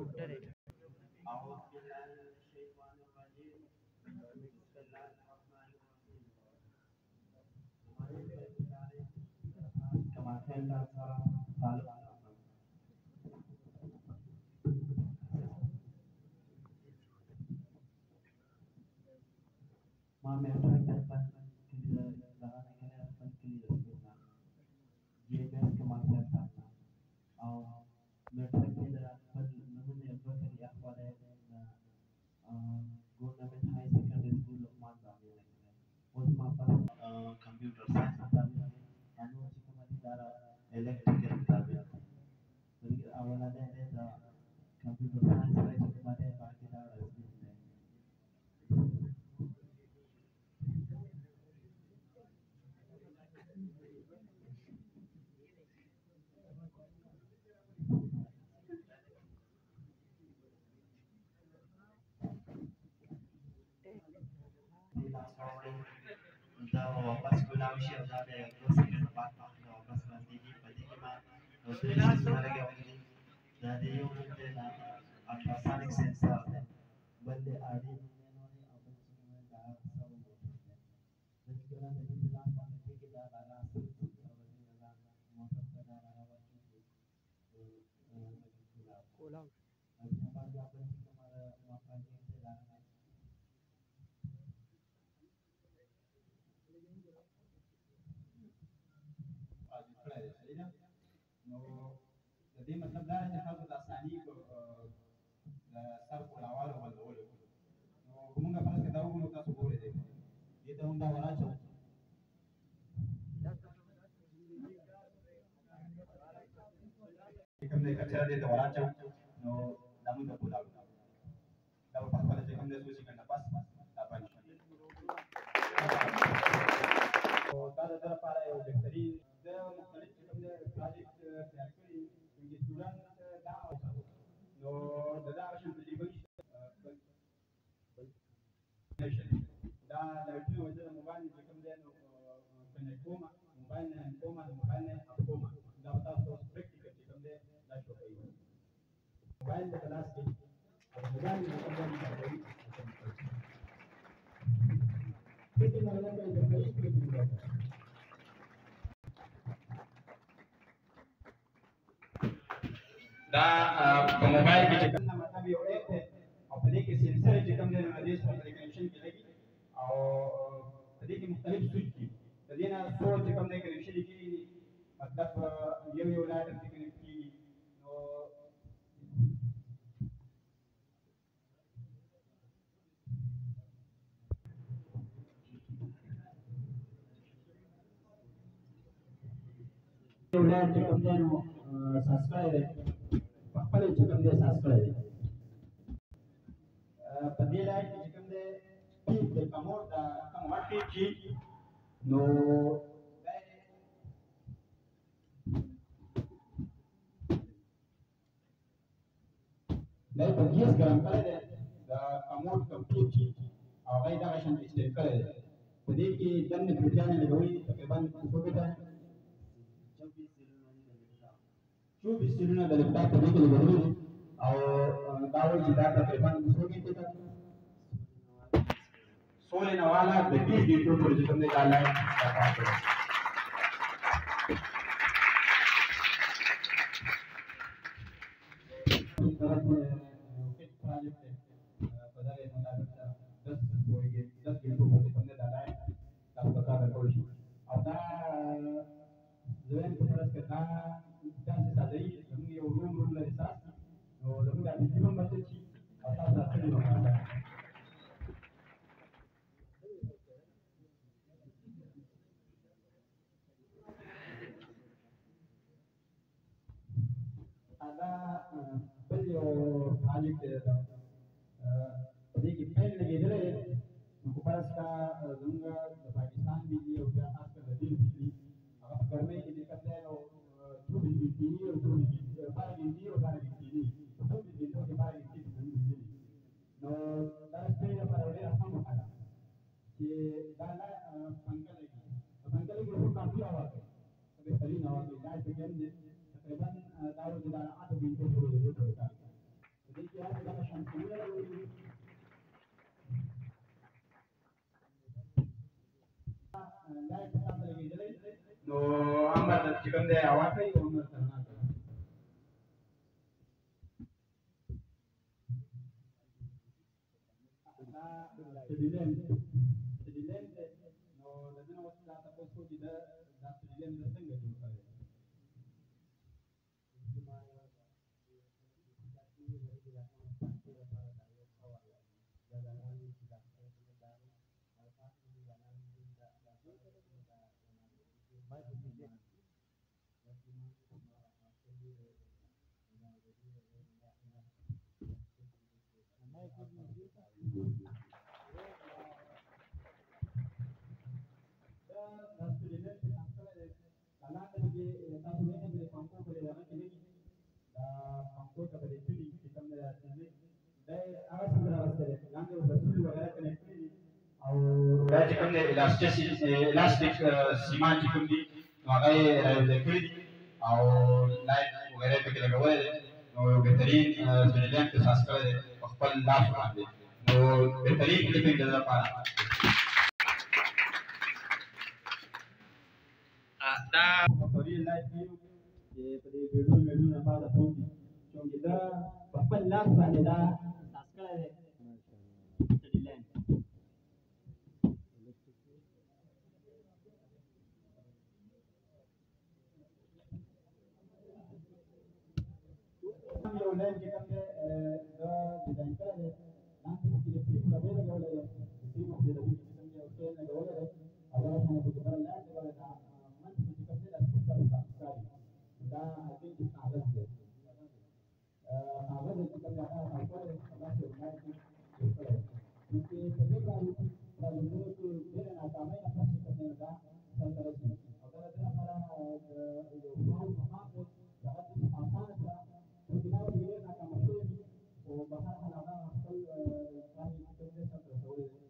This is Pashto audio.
أعوذ بالله من الشيطان الرجيم بسم الله الرحمن الرحيم كما كان ترى طالب ما مهتم كل لغانا كنا كل يسمعنا جيبس كما كان أو مهتم كده فل من يبغى يأخذ قلنا من هاي سكندري سكول لقمان دامي उसमें पर computer science किताबें यानी वो चिकन वाली दारा इलेक्ट्रिकल किताबें तो ये अवला दे दा कंप्यूटर साइंस वाली चिकन वाले बाकी दारा इसमें दा वापस गुलाम शेख दा दे दो सेकंड बाद वापस बंदी की पति की मां उसने मारे के होंगे दा दे यो दे ना अल्ट्रासोनिक सेंसर है बंदे आड़ी उन्होंने अपन में दा सब होते हैं लेकिन ना दे लास्ट वाले के दा लास्ट मोटर का दा आवाज कोलाम अपने पास अपन हमारा वहां से दा نو د دې مطلب دا دی چې خلکو د اساني د سر کولاوالو بندولو نو موږ فرض کړه دا وګورو تاسو ګورئ دې ته هم دا وراچو کوم دې کچره دې ته وراچو نو دا موږ کولاو دا په خپل چې کوم دې سوچ کنه بس دا باندې او دا د لپاره یو بهترین د مختلف کوم دې پروجیکټ تیار کړی چې سټوډنټ دا نو دا شان تقریبا دا د ټول وجه موبایل چې کوم دې نو کنه کومه موبایل نه کومه موبایل نه کومه دا تاسو پریکټیکل چې کوم دې دا شو کوي موبایل د کلاس کې موبایل د کوم دې کوي دې نه نه کوي دا په موبایل کې چې کوم مطلب یو اپ دی او په دې کې سنسر چې کوم دی نو دې سره کنیکشن کې لګي او په دې کې مختلف سوئچ دي د دې نه څو چې کوم دی کنیکشن کېږي مطلب یو لایټ کې کنیکټ کېږي نو یو لایټ چې کوم دی نو سبسکرایب خپل چې کوم دې اساس کړی په دې لایټ چې کوم دې پیک د کومور دا کوم واټي چې نو دا په ګیس ګرام کړی دی دا کومور کوم پیک چې او غي دا شان ایکسټند کړی دی په دې کې دنه پیټانه لګوي تقریبا څو پیټه 24 سیلونه د لپټاپ په دې کې لګولې او دا وایي چې دا تقریبا 200 کې تک سولې نواله د 20 ګټو پورې چې کوم دی دا لایټ بل یو پروجیکټ دی په دې کې پین لګېدلی دی نو خو فرض کا زموږ د پاکستان بجلي او بیا خاص کر د دې بجلي هغه په ګرمۍ کې چې کوم دی نو 24 ګنټې او 12 ګنټې او 12 ګنټې دي 24 ګنټو کې 12 ګنټې د زموږ بجلي نو دا سپرې لپاره ډېره ښه موقع ده چې دا پنکه لګي په پنکه لګي خو کافي اواز دی بهترین اواز دی دا چې کوم دی تقریبا دا ورته دا 8 ګنټې پورې دی په کار کې دې no amma da cikin da yawa kai wannan sarana Sedilente, sedilente, no, la prima volta la posso dire da sedilente senga giocare. Da sedilente ancora la che tanto bene per quanto per la che da quanto per i figli che come da dai avesse da essere anche un sul वगैरह connect او دا چې کوم دی الاستیک سیمان چې کوم دي نو هغه یې راویزه کړي دي او لایټ وغیره پکې لګولی دی نو یو بهترین سټډیانټ احساس کړی دی په خپل لاس باندې نو بهترین کلیپینګ د ده لپاره دا مقوري لایټ ویو چې په دې ویډیو لپاره پروت دي چې دا په خپل لاس باندې دا احساس کړی دی سټډیانټ یو لاین کې کوم دی دا ډیزاین کړی دی لاندې چې د فلم ډبې لګولی دی د فلم د ډبې چې کوم دی یو شی لګولی دی او دا شان پکې بل لاین لګولی دا منځ کې چې کوم دی دا سپیکر ښکاري دا آی تھنک چې کاغذ دی کاغذ چې کوم دی هغه ښکاري دی داسې یو لاین کې جوړ کړی دی چې په دې پروژو کې ډېره ناکامۍ نه پس چې کوم دی دا سرته رسي او دا د دې لپاره یو فعال مقام دی چې هغه چې اسانه کړه وکیلانو کې ډېر ناکامه شوي دي خو په هر حال هغه خپل کار یې کوم دی سرته رسولی دی